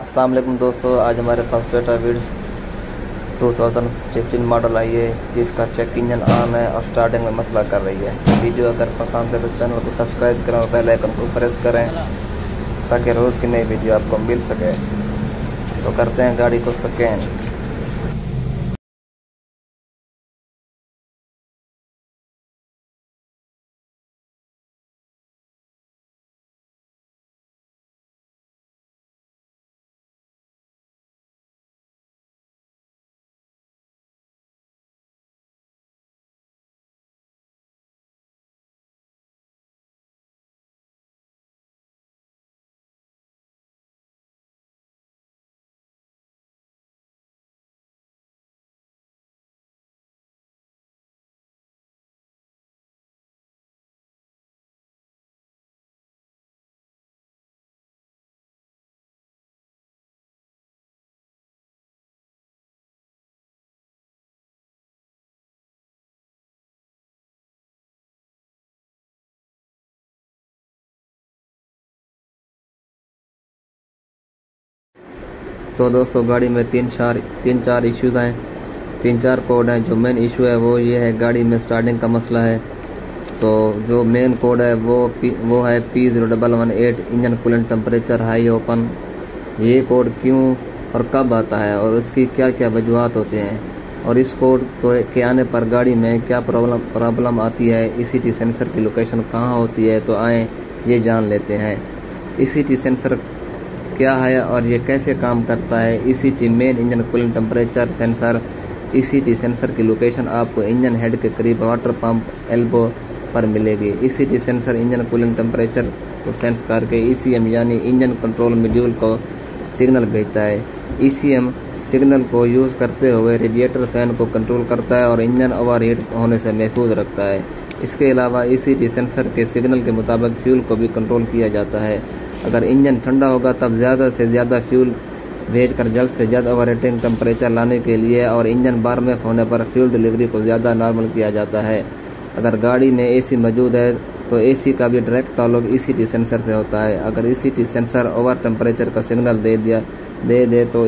अस्सलाम वालेकुम दोस्तों, आज हमारे पास टोयोटा विड्स 2015 मॉडल आई है जिसका चेक इंजन ऑन है और स्टार्टिंग में मसला कर रही है। वीडियो अगर पसंद है तो चैनल को सब्सक्राइब करें और बेल आइकन को प्रेस करें ताकि रोज़ की नई वीडियो आपको मिल सके। तो करते हैं गाड़ी को स्कैन। तो दोस्तों गाड़ी में तीन चार इश्यूज़ हैं, 3-4 कोड हैं। जो मेन इशू है वो ये है, गाड़ी में स्टार्टिंग का मसला है। तो जो मेन कोड है वो है P0118 engine coolant temperature high open. ये कोड क्यों और कब आता है और उसकी क्या क्या वजूहत होते हैं और इस कोड के आने पर गाड़ी में क्या प्रॉब्लम आती है, ECT सेंसर की लोकेशन कहाँ होती है, तो आए ये जान लेते हैं। ECT सेंसर क्या है और ये कैसे काम करता है। ECT main engine cooling temperature sensor. ECT sensor की लोकेशन आपको इंजन हेड के करीब वाटर पंप एल्बो पर मिलेगी। ECT sensor engine cooling temperature को सेंस करके ECM यानी इंजन कंट्रोल मॉड्यूल को सिग्नल भेजता है। ECM सिग्नल को यूज़ करते हुए रेडिएटर फैन को कंट्रोल करता है और इंजन ओवरहीट होने से महफूज रखता है। इसके अलावा ECT सेंसर के सिग्नल के मुताबिक फ्यूल को भी कंट्रोल किया जाता है। अगर इंजन ठंडा होगा तब ज़्यादा से ज़्यादा फ्यूल भेजकर जल्द से जल्द ओवरहीटिंग टेम्परेचर लाने के लिए और इंजन बार्म ऑफ होने पर फ्यूल डिलीवरी को ज़्यादा नॉर्मल किया जाता है। अगर गाड़ी में AC मौजूद है तो AC का भी डायरेक्ट ताल्लुक ECT सेंसर से होता है। अगर ECT सेंसर ओवर टेम्परेचर का सिग्नल दे तो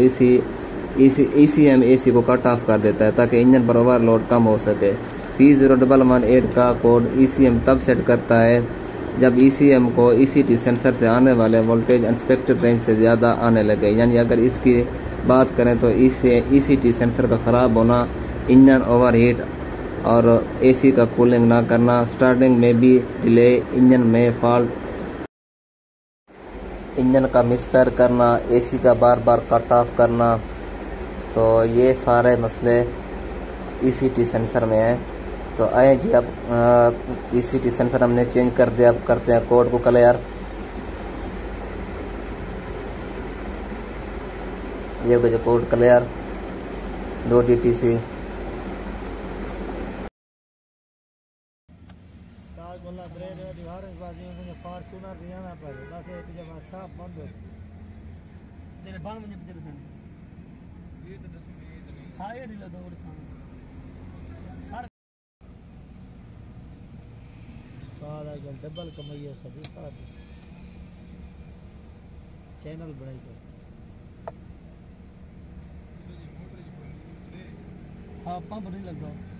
ECM AC को कट ऑफ कर देता है ताकि इंजन पर ओवरलोड कम हो सके। P0118 का कोड ECM तब सेट करता है जब ECM को ECT सेंसर से आने वाले वोल्टेज एक्सपेक्टेड रेंज से ज़्यादा आने लगे। यानी अगर इसकी बात करें तो ECT सेंसर का ख़राब होना, इंजन ओवरहीट और AC का कूलिंग ना करना, स्टार्टिंग में भी डिले, इंजन में फॉल्ट, इंजन का मिसफायर करना, AC का बार बार कट ऑफ करना, तो ये सारे मसले ECT सेंसर में हैं। तो आए जी, अब ECT सेंसर हमने चेंज कर दिया। अब करते हैं कोड को क्लियर। ये जो कोड क्लियर .etc सारा जो डबल कमाइए सभी साथ चैनल बनाई कर। हाँ पंप नहीं लगा।